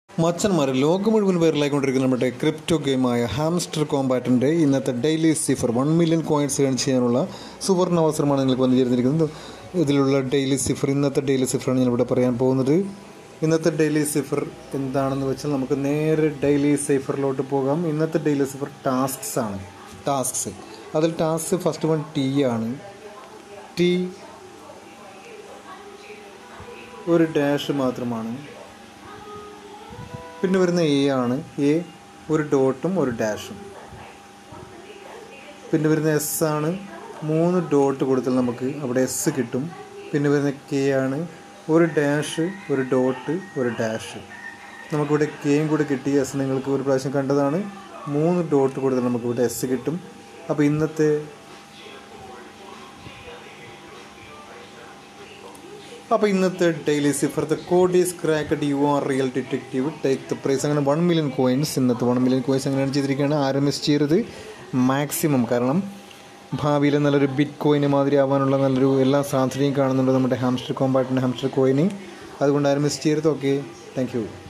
മച്ചന്മാർ ലോകം മുഴുവൻ പേരിലായിക്കൊണ്ടിരിക്കുന്ന നമ്മുടെ ക്രിപ്റ്റോ ഗെയിമായ ഹാംസ്റ്റർ കോമ്പാറ്റിൻ്റെ ഇന്നത്തെ daily cipher 1 million coins earn ചെയ്യാനുള്ള സുവർണ അവസരമാണ് നിങ്ങൾക്ക് വന്നു ചേർന്നിരിക്കുന്നത്. ഇതിലുള്ള ഡെയിലി സിഫർ, ഇന്നത്തെ ഡെയിലി സിഫറാണ് ഞാനിവിടെ പറയാൻ പോകുന്നത്. ഇന്നത്തെ ഡെയിലി സിഫർ എന്താണെന്ന് വെച്ചാൽ നമുക്ക് നേരെ ഡെയിലി സിഫറിലോട്ട് പോകാം. ഇന്നത്തെ ഡെയിലി സിഫർ ടാസ്ക്സ് ആണ്. അതിൽ ടാസ്ക് ഫസ്റ്റ് വൺ ടി ആണ്. ടി ഒരു ഡാഷ് മാത്രമാണ്. പിന്നെ വരുന്ന എ ആണ്. എ ഒരു ഡോട്ടും ഒരു ഡാഷും. പിന്നെ വരുന്ന എസ് ആണ്. 3 ഡോട്ട് കൊടുത്താൽ നമുക്ക് അവിടെ എസ് കിട്ടും. പിന്നെ വരുന്ന കെ ആണ്. ഒരു ഡാഷ്, ഒരു ഡോട്ട്, ഒരു ഡാഷ്. നമുക്കിവിടെ കെയും കൂടെ കിട്ടി. എസ് നിങ്ങൾക്ക് ഒരു പ്രാവശ്യം കണ്ടതാണ്. 3 ഡോട്ട് കൊടുത്താൽ നമുക്കിവിടെ എസ് കിട്ടും. അപ്പോൾ ഇന്നത്തെ daily cipher the code is cracked, you are real detective, take the prize. അങ്ങനെ 1 മില്യൺ കോയിൻസ്, ഇന്നത്തെ 1 മില്യൺ കോയിൻസ് അങ്ങനെയാണ് ചെയ്തിരിക്കുകയാണ്. ആരും മിസ് ചെയ്യരുത് മാക്സിമം. കാരണം ഭാവിയിൽ നല്ലൊരു ബിറ്റ് കോയിന് മാതിരി ആവാനുള്ള നല്ലൊരു എല്ലാ സാധ്യതയും കാണുന്നുണ്ട് നമ്മുടെ ഹാംസ്റ്റർ കോമ്പാറ്റിൻ്റെ ഹാംസ്റ്റർ കോയിന്. അതുകൊണ്ട് ആരും മിസ് ചെയ്യരുത്. Okay, thank U.